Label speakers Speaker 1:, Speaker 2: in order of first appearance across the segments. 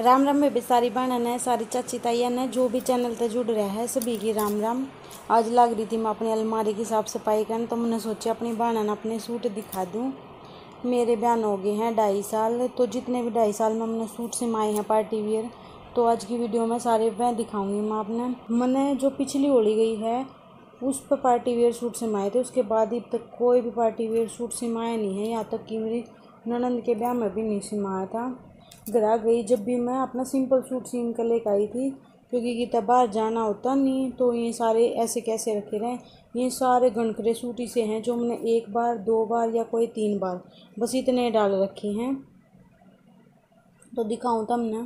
Speaker 1: Ram Ram baby सारी बहन है, सारी चाची ताइया ने जो भी चैनल पे जुड़ रहा है सभी की राम राम। आज लग रही थी मैं अपनी अलमारी की साफ सफाई करने, तो मैंने सोचा अपनी बहन अपने सूट दिखा दूँ। मेरे बयान हो गए हैं 2.5 साल, तो जितने भी 2.5 साल में हमने सूट सिमाए हैं पार्टी वियर, तो आज की वीडियो में सारे मैं दिखाऊंगी। मैं अपने मैंने जो पिछली होली गई है उस पर पार्टी वेयर सूट सिमाए थे, उसके बाद अब तक कोई भी पार्टी वेयर सूट सिमाया नहीं है। यहाँ तक कि मेरी ननंद के ब्याह में भी नहीं सिमाया था। घर गई जब भी मैं अपना सिंपल सूट सीन कर लेकर आई थी, क्योंकि कितना बाहर जाना होता नहीं, तो ये सारे ऐसे कैसे रखे रहे। ये सारे गणकरे सूट ही से हैं जो मैंने 1 बार 2 बार या कोई 3 बार बस इतने डाल रखे हैं। तो दिखाऊँ तब ना,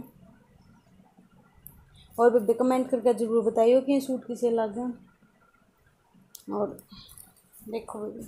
Speaker 1: और बेबी कमेंट करके ज़रूर बताइए कि ये सूट किसे लगे। और देखो बेबी,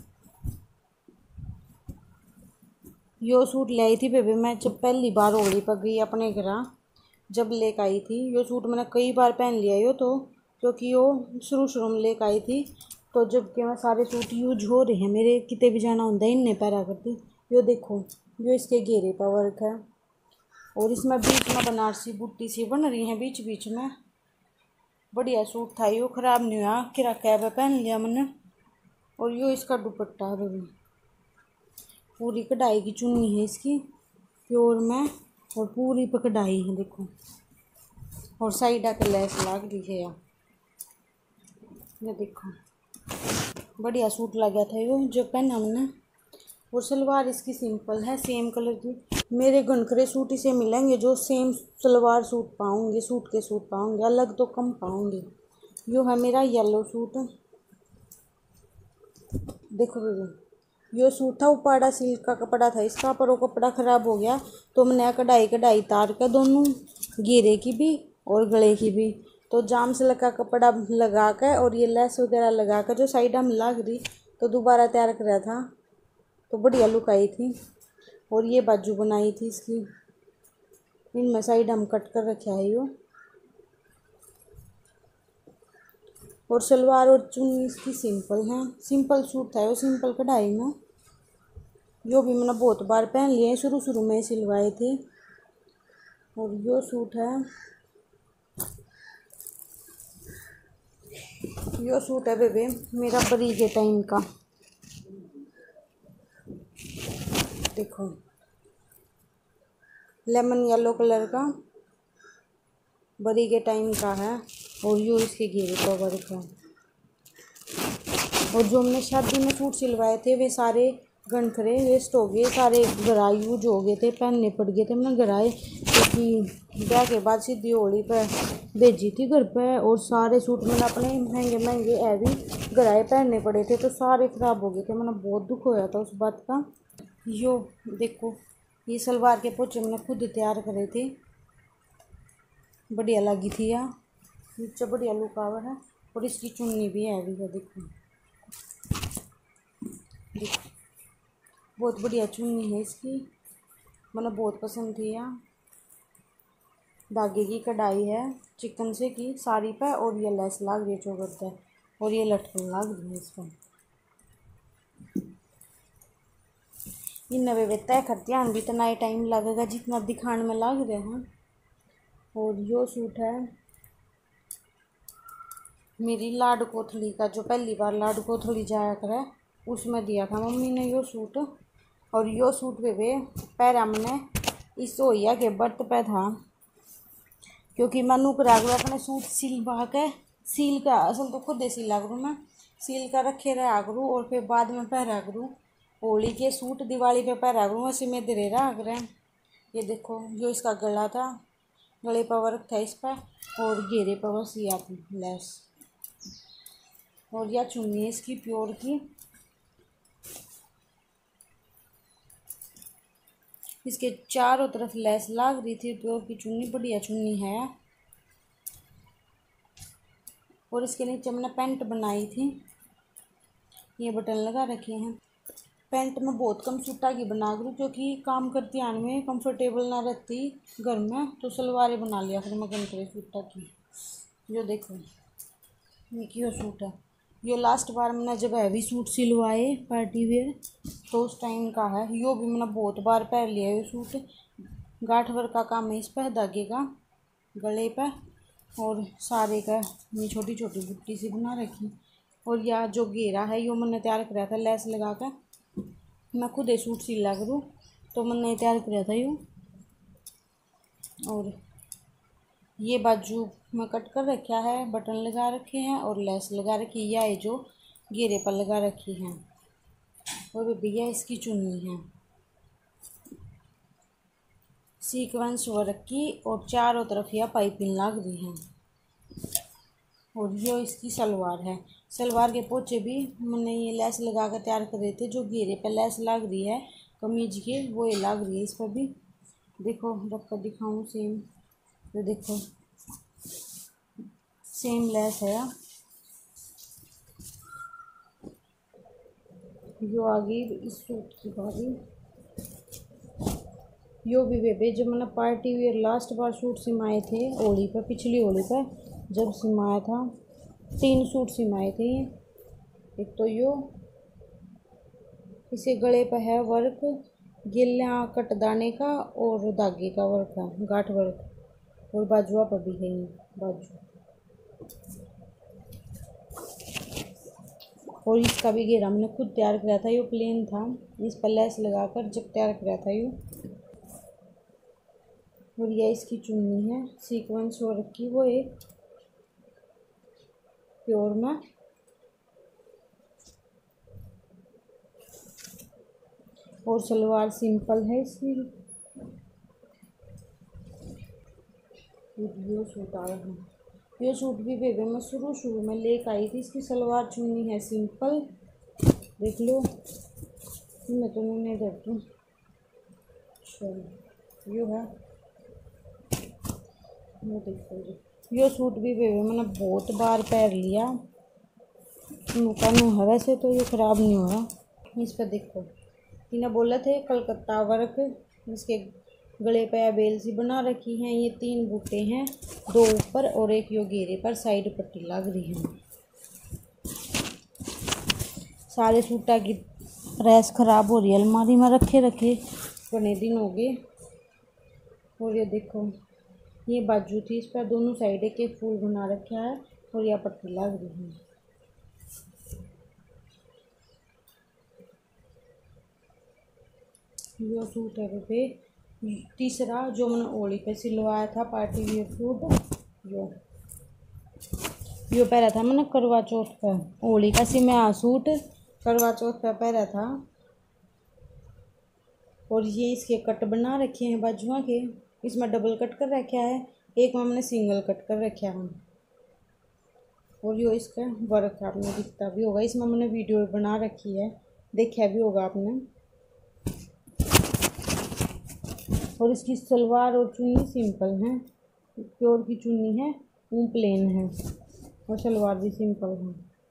Speaker 1: यो सूट लाई थी बेबी मैं जब पहली बार होली पर गई अपने घर, जब लेकर आई थी। यो सूट मैंने कई बार पहन लिया यो, तो क्योंकि यो शुरू में लेकर आई थी, तो जब कि मैं सारे सूट यूज हो रहे हैं मेरे, कितने भी जाना होता है इनने पहरा करती। यो देखो, यो इसके घेरे पर वर्क है, और इसमें बीच में बनारसी बुट्टी सी बन रही है बीच बीच में। बढ़िया सूट था यो, ख़राब नहीं हुआ, किरा कैब पहन लिया मैंने। और यो इसका दुपट्टा है बेबी, पूरी कढ़ाई की चुन्नी है इसकी प्योर में, और पूरी पे कढ़ाई है देखो, और साइड आके लेस लग रही है यार, ये देखो। बढ़िया सूट लगा था यो जो पहना हमने। और सलवार इसकी सिंपल है, सेम कलर की। मेरे गणकरे सूट इसे मिलेंगे जो सेम सलवार सूट पाऊंगे, सूट के सूट पाऊंगे, अलग तो कम पाऊंगे। यो है मेरा येलो सूट, देखो बेबी। यो सूट था उपाड़ा सिल्क का कपड़ा था इसका, पर वो कपड़ा ख़राब हो गया, तो मैंने कढ़ाई तार के दोनों घेरे की भी और गले की भी, तो जाम से लगा कपड़ा लगा कर और ये लेस वगैरह लगा कर जो साइड में लग रही, तो दोबारा तैयार कराया था, तो बढ़िया लुक आई थी। और ये बाजू बनाई थी इसकी, इनमें साइड हम कट कर रखा है यो। और सलवार और चुन्नी इसकी सिंपल है, सिंपल सूट था वो, सिंपल कढ़ाई में। यो भी मैंने बहुत बार पहन लिए, शुरू में सिलवाए थे। और यो सूट है, यो सूट है बेबे मेरा बरी के टाइम का, देखो लेमन येलो कलर का बरी के टाइम का है। और यो इसके घेरे पर वर्क है। और जो हमने शादी में सूट सिलवाए थे वे सारे गणखरे वेस्ट हो गए, सारे गरा यूज हो गए थे, पहनने पड़ गए थे। मैंने गराए क्योंकि ब्याह के बाद सीधी होली पर भेजी थी घर पे, और सारे सूट मैंने अपने महंगे हैवी गराए पहनने पड़े थे, तो सारे ख़राब हो गए थे। मैंने बहुत दुख होया था उस बात का। यो देखो, ये सलवार के पोचे मैंने खुद तैयार करे थे, बढ़िया लगी थी यार, नीचे बढ़िया लुक आवा है। और इसकी चुन्नी भी हैवी है, देखो देखो, बहुत बढ़िया चुन्नी है इसकी, मैंने बहुत पसंद थी यार। धागे की कढ़ाई है चिकन से की साड़ी पे, और ये लेस लाग रही है चौगट है, और ये लटकन लाग रही है इसका। इन नवे तय करती हैं भी इतना ही टाइम लगेगा जितना दिखाने में लग रहे हैं। और यो सूट है मेरी लाड कोथड़ी का, जो पहली बार लाड कोथड़ी जाया करे उसमें दिया था मम्मी ने यो सूट। और यो सूट बेबे पैर हमने इस होया के बर्त पे था, क्योंकि मैं नुकरा गया अपने सूट सिलवा के, सील का असल तो खुद सिला करूँ मैं, सील का रखे रहा करूँ और फिर बाद में पहरा करूँ। होली के सूट दिवाली पे पहरा करूँ, ऐसे में दे रहा रहे। ये देखो, जो इसका गला था, गले पर वर्क था इस पर, और घेरे पर बस ये थी लेस। और यह चुन्नी है इसकी प्योर की, इसके चारों तरफ लेस लग रही थी, प्योर की चुन्नी, बढ़िया चुन्नी है। और इसके नीचे मैंने पैंट बनाई थी, ये बटन लगा रखे हैं। पैंट में बहुत कम सूटा की बना करूँ, क्योंकि काम करती आने में कंफर्टेबल ना रहती घर में, तो सलवारें बना लिया फिर मैं गणकरे सूटा की। जो देखो ये यो सूट है, यो लास्ट बार मैंने जब हैवी सूट सिलवाए पार्टी वेयर तो उस टाइम का है। यो भी मैंने बहुत बार पहन लिया ये सूट, गांठ वर्क का काम है इस पर, धागे का गले पर, और सारे का ये छोटी छोटी बुट्टी सी बना रखी। और यह जो घेरा है यो मैंने तैयार कराया था लेस लगा कर, मैं खुद ही सूट सिला करूँ तो मैंने तैयार कराया था यूँ। और ये बाजू में कट कर रखा है, बटन लगा रखे हैं और लेस लगा रखी है, यह जो घेरे पर लगा रखी है। और भैया इसकी चुन्नी है सीक्वेंस वर्क की, और चारों तरफ यह पाइपिंग लग रही है। और ये इसकी सलवार है, सलवार के पोचे भी मैंने ये लेस लगा कर तैयार करे थे। जो घेरे पर लेस लग रही है कमीज के वो ये लग रही है इस पर भी। देखो रख कर दिखाऊँ सेम, तो देखो सेम लेस है। यो आगे इस सूट की बारी, यो भी बेबे जब मैंने पार्टी वेयर लास्ट बार सूट सिमाए थे होली पर, पिछली होली पर जब सिमाया था, 3 सूट सिमाए थे। एक तो यो इसे गले पर है वर्क, गिल्ला कटदाने का और धागे का वर्क है, गांठ वर्क, और बाजुआ पर भी है बाजू। और इसका भी घेरा हमने खुद तैयार कराया था, यो प्लेन था, इस पर लेस लगाकर जब तैयार कराया था यो। और यह इसकी चुन्नी है सीक्वेंस वर्क की, वो एक प्योर में। और सलवार सिंपल है इसकी। ये सूट आया है, ये सूट भी बेबे मैं शुरू में लेकर आई थी। इसकी सलवार चुन्नी है सिंपल, देख लो। मैं तो नहीं डरती हूँ। चलो यो है, ये देखो जी, यो सूट भी बेबे मैंने बहुत बार पहन लिया, नूका है वैसे तो ये ख़राब नहीं हो रहा। इस पर देखो इन्हें बोला थे कलकत्ता वर्क, इसके गले पे बेल सी बना रखी हैं। ये 3 बूटे हैं, 2 ऊपर और एक यो घेरे पर साइड पट्टी लग रही है। सारे सूटा की प्रेस ख़राब हो रही है, अलमारी में रखे बने दिन हो गए। और ये देखो ये बाजू थी, इस पर दोनों साइड एक फूल बना रखा है और यह पट्टी लग रही है। यो सूट है पे तीसरा जो मैंने होली पे सिलवाया था पार्टी वेयर सूट, यो पहना था मैंने करवा चौथ पर। होली का सिमया सूट करवा चौथ पर पहना था। और ये इसके कट बना रखे हैं बाजुआ के, इसमें डबल कट कर रखा है, एक में हमने सिंगल कट कर रखा है। और यो इसका वर्क आपने दिखता भी होगा, इसमें मैंने वीडियो बना रखी है, देखा भी होगा आपने। और इसकी सलवार और चुन्नी सिंपल है, प्योर की चुन्नी है, वो प्लेन है, और सलवार भी सिंपल है।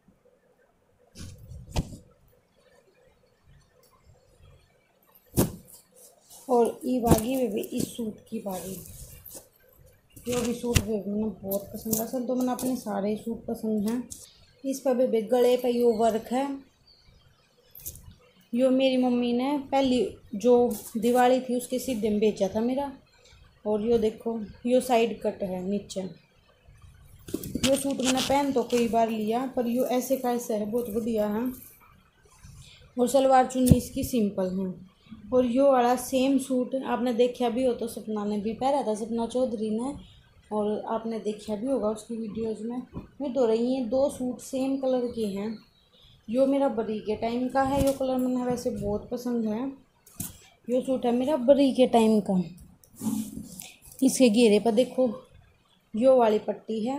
Speaker 1: और ई बागी में भी इस सूट की बारी, जो भी सूट मैंने बहुत पसंद है, असल तो मैंने अपने सारे सूट पसंद हैं। इस पर भी गले पर यो वर्क है, यो मेरी मम्मी ने पहली जो दिवाली थी उसके सीधे में बेचा था मेरा। और यो देखो यो साइड कट है नीचे। यो सूट मैंने पहन तो कई बार लिया, पर यो ऐसे का ऐसा है, बहुत बढ़िया है। और सलवार चुन्नी इसकी सिंपल है। और यो वाला सेम सूट आपने देखा भी हो तो सपना ने भी पहना था, सपना चौधरी ने, और आपने देखा भी होगा उसकी वीडियोज़ में। मैं तो रही हैं 2 सूट सेम कलर के हैं। यो मेरा बरी के टाइम का है, यो कलर मैंने वैसे बहुत पसंद है। यो सूट है मेरा बरी के टाइम का। इसके घेरे पर देखो यो वाली पट्टी है,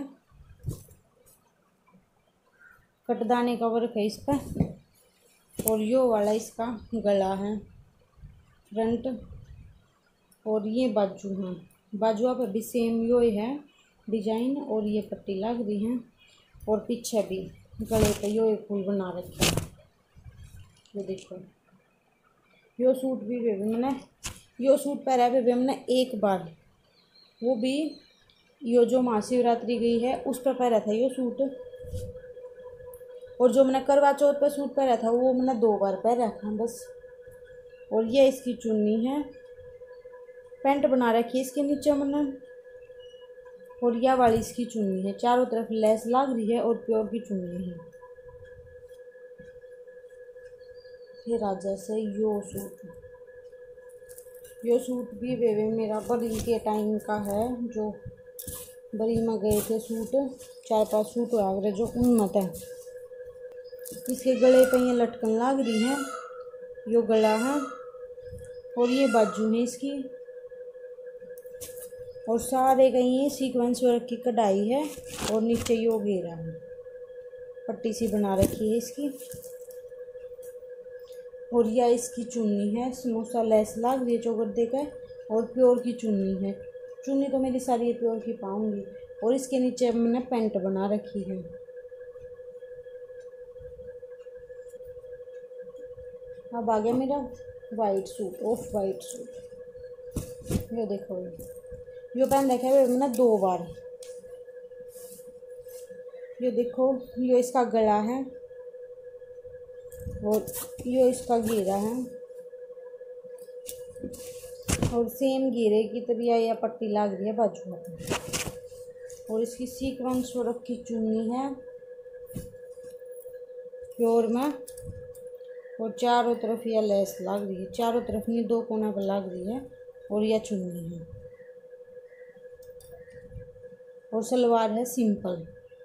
Speaker 1: कटदाने का वर्क है इस पर। और यो वाला इसका गला है फ्रंट, और ये बाजू है, बाजुआ पर भी सेम यो है डिजाइन, और ये पट्टी लग रही है। और पीछे भी गले पे यो एक फूल बना रखे हैं। ये देखो यो सूट भी बेबी मैंने यो सूट पहना है बेबी हमने एक बार, वो भी यो जो महाशिवरात्रि गई है उस पर पहना था यो सूट। और जो मैंने करवा चौथ पर सूट पहना था वो मैंने 2 बार पहना था बस। और ये इसकी चुन्नी है, पैंट बना रखी है इसके नीचे मैंने, और यह वाली इसकी चुन्नी है। चारों तरफ लेस लग रही है और प्योर की चुन्नी है। फिर आ जैसे यो सूट भी बेबे मेरा बरी के टाइम का है, जो बरी में गए थे सूट, 4-5 सूट हुआ जो उन्नत है। इसके गले पे ये लटकन लग रही है, यो गला है और ये बाजू है इसकी, और सारे कहीं सीक्वेंस वर्क की कढ़ाई है और नीचे यो घेरा है, पट्टी सी बना रखी है इसकी। और यह इसकी चुन्नी है, समोसा लेस लग रही है चौगड्डे का, और प्योर की चुन्नी है। चुन्नी तो मेरी सारी प्योर की पाऊंगी। और इसके नीचे मैंने पैंट बना रखी है। अब आ गया मेरा white suit, off white suit. ये देखो, ये पहन रखा है मैंने 2 बार। ये देखो, ये इसका गला है और ये इसका घेरा है, और सेम घेरे की तरह यह पट्टी लग रही है बाजू में। और इसकी सीक्वेंस वर्क की चुन्नी है प्योर में, और चारों तरफ यह लेस लग रही है, चारों तरफ नहीं 2 कोना पर लग रही है, और यह चुन्नी है। और सलवार है सिंपल।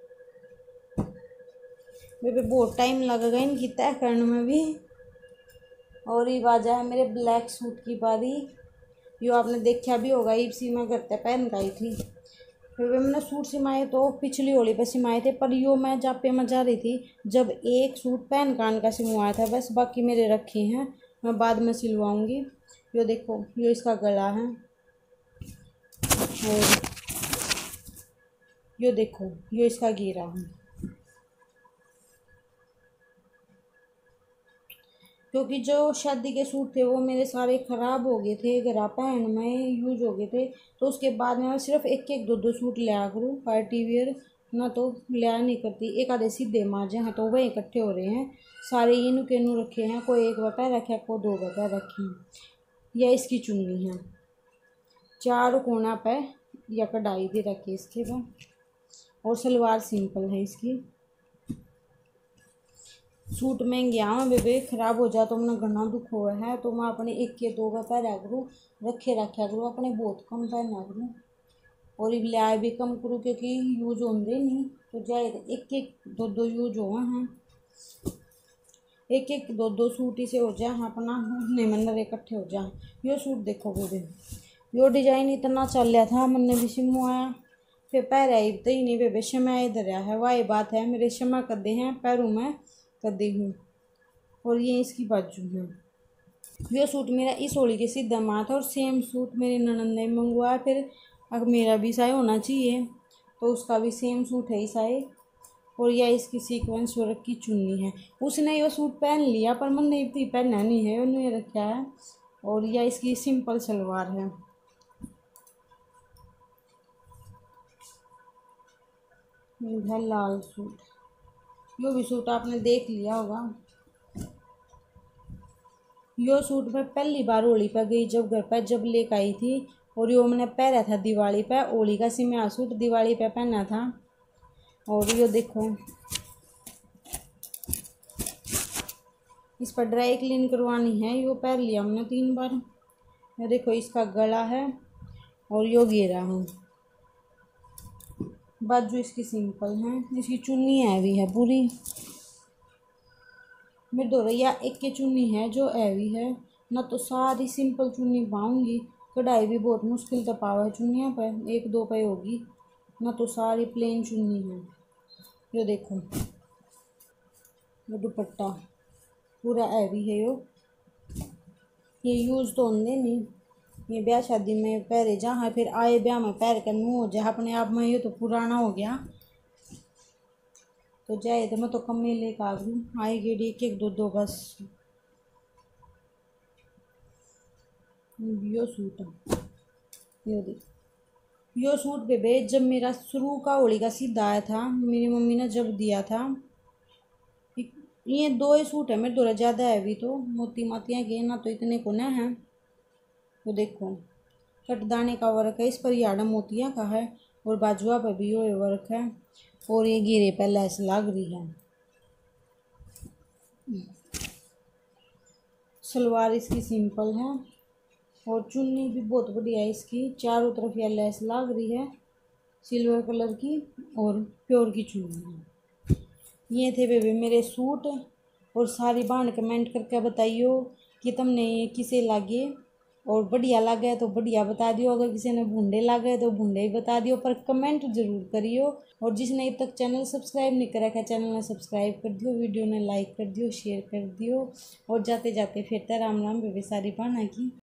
Speaker 1: मेरे बहुत टाइम लगेगा इनकी तय करने में भी। और ये बाजा है मेरे ब्लैक सूट की बारी, यो आपने देखा भी होगा, इसी में घर पे पहन गई थी। फिर मैंने सूट सिमाए तो पिछली होली पे सिमाए थे, पर यो मैं जापे में जा रही थी जब एक सूट पहन कान का सिलवाया था बस, बाकी मेरे रखे हैं, मैं बाद में सिलवाऊंगी। यो देखो, यो इसका गला है, और यो देखो, यो इसका घेरा है। क्योंकि जो शादी के सूट थे वो मेरे सारे ख़राब हो गए थे, घर पहन में यूज हो गए थे, तो उसके बाद में मैं सिर्फ 1-1, 2-2 सूट लिया करूँ पार्टी वेयर, ना तो लिया नहीं करती। एक आधे सीधे माजे हैं तो वह इकट्ठे हो रहे हैं, सारे ये नु के नु रखे हैं, कोई 1 बता रखे, कोई 2 बता रखे हैं। यह इसकी चुन्नी है, 4 कोना पे या कढ़ाई भी रखी इसके पर, और सलवार सिंपल है इसकी। सूट महंगे आवा बेबे, ख़राब हो जा तो मैंने घना दुख हुआ है, तो मैं अपने 1-2 का पहना करूँ, रखा करूँ अपने, बहुत कम पहना करूँ। और लिया भी कम करूँ क्योंकि यूज होंगे नहीं, तो जाए 1-1, 2-2 यूज हुए हैं, 1-1, 2-2 सूट ही से हो जाए अपना, नहीं मन इकट्ठे हो जाए। यो सूट देखो बेबे, यो डिजाइन इतना चल रहा था, मैंने भी सिमवाया, फिर पैर आई तो ही नहीं बेबे, शमा इधर है, वही बात है, मेरे शमा कदे हैं पैरों में कदी हूँ। और ये इसकी बाजू है। ये सूट मेरा इस होली के सीधा माँ था, और सेम सूट मेरी ननद ने मंगवाया, फिर अब मेरा भी साइज होना चाहिए, तो उसका भी सेम सूट है साइज। और यह इसकी सीक्वेंस वर्क की चुन्नी है। उसने ये सूट पहन लिया पर मन नहीं थी, पहनना नहीं है, उन्होंने रखा है। और यह इसकी सिंपल सलवार है। यह लाल सूट, यो भी सूट आपने देख लिया होगा। यो सूट मैं पहली बार होली पर गई जब घर पर, जब लेकर आई थी, और यो मैंने पहना था दिवाली पे, होली का सिमया सूट दिवाली पे पहना था। और यो देखो, इस पर ड्राई क्लीन करवानी है, यो पहन लिया हमने 3 बार। ये देखो, इसका गला है और यो घेरा है, बाजू इसकी सिंपल है, इसकी चुन्नी हैवी है पूरी। मेरे दोरैया एक की चुन्नी है जो हैवी है, ना तो सारी सिंपल चुन्नी पाऊंगी, कढ़ाई भी बहुत मुश्किल से पावा है चुन्नियाँ पर, 1-2 पे होगी, ना तो सारी प्लेन चुन्नी है। ये देखो, ये दुपट्टा पूरा हैवी है। ये यूज़ तो होंगे नहीं, ये ब्याह शादी में पहरे जहाँ, फिर आए ब्याह में पहर कर मुँह हो जाए अपने आप में, ये तो पुराना हो गया, तो जाए तो मैं तो कम ही लेकर आ गई, आएगी 1-1, 2-2 बस। यो सूट है, यो देख, यो सूट बेबे जब मेरा शुरू का होली का सीधा आया था, मेरी मम्मी ने जब दिया था, ये 2 ही सूट है मेरे दो, ज़्यादा है अभी तो मोती मातियाँ के, ना तो इतने को ना है। तो देखो, कटदाने का वर्क है, इस पर याडा मोतिया का है और बाजुआ पर भी ये वर्क है और ये घेरे पर लैस लग रही है। सलवार इसकी सिंपल है और चुन्नी भी बहुत बढ़िया है इसकी, चारों तरफ यह लैस लग रही है सिल्वर कलर की और प्योर की चुन्नी है। ये थे बेबी मेरे सूट और सारी बहन कमेंट करके बताइयो कि तुमने ये किसे लागे और बढ़िया लगे तो बढ़िया बता दियो, अगर किसी ने भूंडे लागे तो भूंडे ही बता दियो, पर कमेंट जरूर करियो। और जिसने अब तक चैनल सब्सक्राइब नहीं करा है चैनल ने सब्सक्राइब कर दियो, वीडियो ने लाइक कर दियो, शेयर कर दियो और जाते जाते फिर राम राम बेबी सारी बहना की।